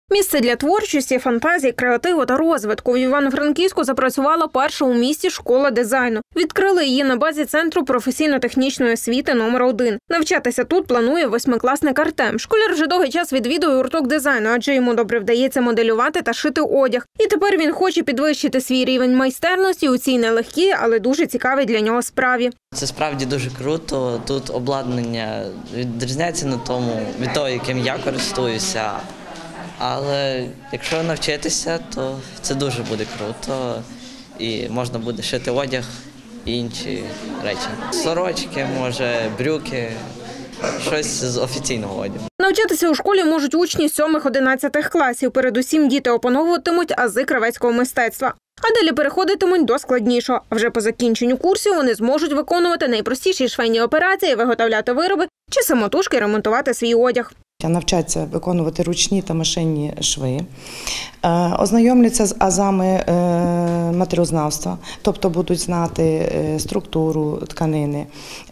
Місце для творчості, фантазії, креативу та розвитку. В Івано-Франківську запрацювала перша у місті школа дизайну. Відкрили її на базі Центру професійно-технічної освіти номер 1. Навчатися тут планує восьмикласник Артем. Школяр вже довгий час відвідує гурток дизайну, адже йому добре вдається моделювати та шити одяг. І тепер він хоче підвищити свій рівень майстерності у цій нелегкій, але дуже цікавій для нього справі. Це справді дуже круто. Тут обладнання відрізняється від того, яким я користуюся. Але якщо навчитися, то це дуже буде круто і можна буде шити одяг і інші речі. Сорочки, може, брюки, щось з офіційного одягу. Навчатися у школі можуть учні 7-11 класів. Передусім діти опановуватимуть ази кравецького мистецтва. А далі переходитимуть до складнішого. А вже по закінченню курсів вони зможуть виконувати найпростіші швейні операції, виготовляти вироби чи самотужки ремонтувати свій одяг. Навчаться виконувати ручні та машинні шви, ознайомляться з азами матеріалознавства, тобто будуть знати структуру тканини,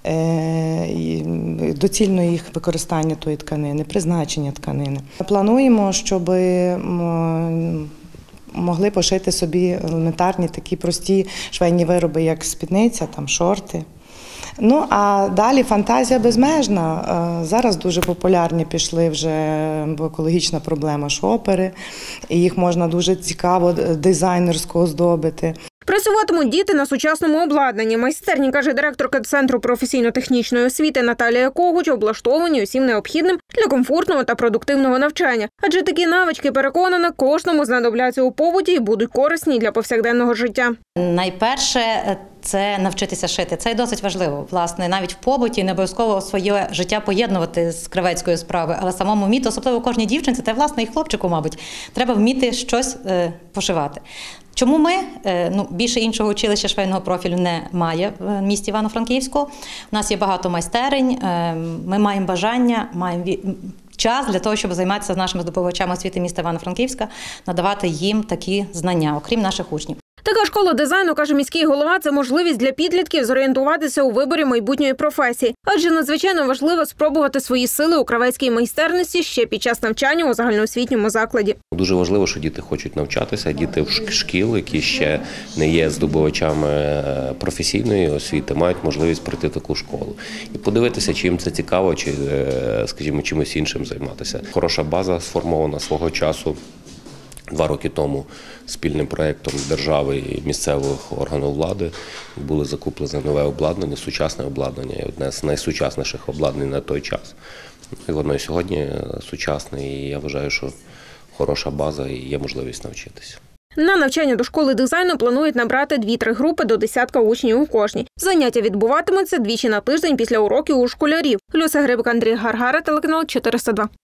доцільне їх використання тої тканини, призначення тканини. Плануємо, щоб могли пошити собі елементарні такі прості швейні вироби, як спідниця, там, шорти. Ну, а далі фантазія безмежна. Зараз дуже популярні пішли вже екологічна проблема шопери, і їх можна дуже цікаво дизайнерсько оздобити. Працюватимуть діти на сучасному обладнанні. Майстерні, каже директорка Центру професійно-технічної освіти Наталія Когуч, облаштовані усім необхідним для комфортного та продуктивного навчання. Адже такі навички, переконана, кожному знадобляться у побуті і будуть корисні для повсякденного життя. Найперше – це навчитися шити. Це досить важливо. Власне, навіть в побуті не обов'язково своє життя поєднувати з кравецькою справою, але самому вміти, особливо кожній дівчинці, та власне і хлопчику, мабуть, треба вміти щось пошивати. Чому ми? Більше іншого училища швейного профілю немає в місті Івано-Франківську. У нас є багато майстерень, ми маємо бажання, маємо час для того, щоб займатися з нашими здобувачами освіти міста Івано-Франківська, надавати їм такі знання, окрім наших учнів. Така школа дизайну, каже міський голова, це можливість для підлітків зорієнтуватися у виборі майбутньої професії. Адже надзвичайно важливо спробувати свої сили у кравецькій майстерності ще під час навчання у загальноосвітньому закладі. Дуже важливо, що діти хочуть навчатися, діти в шкіл, які ще не є здобувачами професійної освіти, мають можливість пройти таку школу. І подивитися, чи їм це цікаво, чи, скажімо, чимось іншим займатися. Хороша база сформована свого часу. 2 роки тому спільним проєктом держави і місцевих органів влади було закуплено нове обладнання, сучасне обладнання, одне з найсучасніших обладнань на той час. І воно і сьогодні сучасне, і я вважаю, що хороша база і є можливість навчитися. На навчання до школи дизайну планують набрати 2-3 групи до 10 учнів у кожній. Заняття відбуватимуться 2 на тиждень після уроків у школярів. Люся Грибик, Андрій Гаргара, телеканал 402.